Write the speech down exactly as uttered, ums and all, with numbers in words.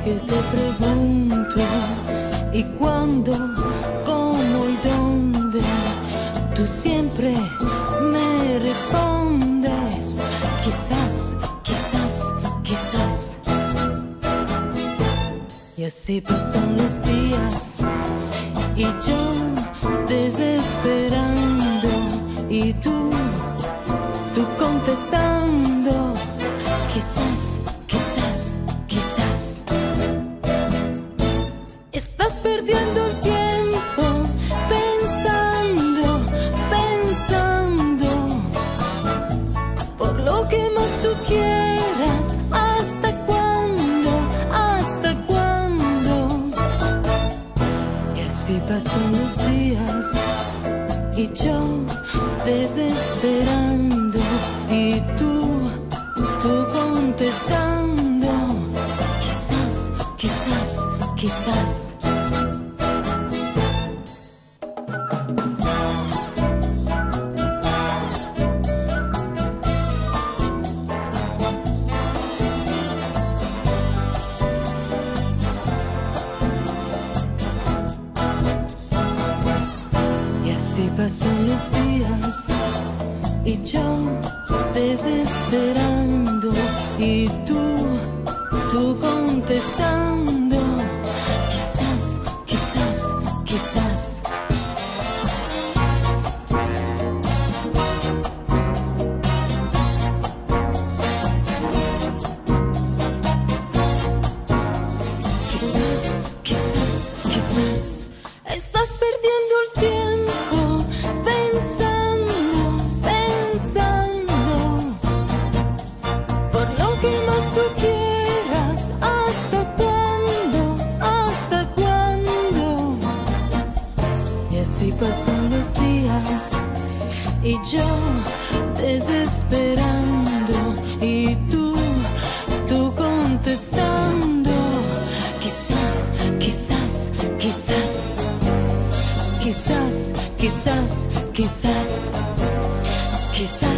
que te pregunto, y cuándo, cómo y dónde, tú siempre me respondes, quizás, quizás, quizás. Y así pasan los días y yo desesperando, y tú, tú contestando, quizás, quizás, quizás. Estás perdiendo el tiempo pensando, pensando, por lo que más tú quieras. ¿Hasta cuándo? ¿Hasta cuándo? Y así pasan los días y yo desesperando, y tú, tú contestando, quizás, quizás, quizás. Y así pasan los días y yo desesperando, y tú, tú contestando, quizás, quizás, quizás. Quizás, quizás, quizás. Estás perdiendo el tiempo pensando, pensando, por lo que más tú quieras. ¿Hasta cuándo? ¿Hasta cuándo? Y así pasan los días y yo desesperando, y tú, tú contestando, quizás, quizás, quizás. Quizás, quizás, quizás, quizás.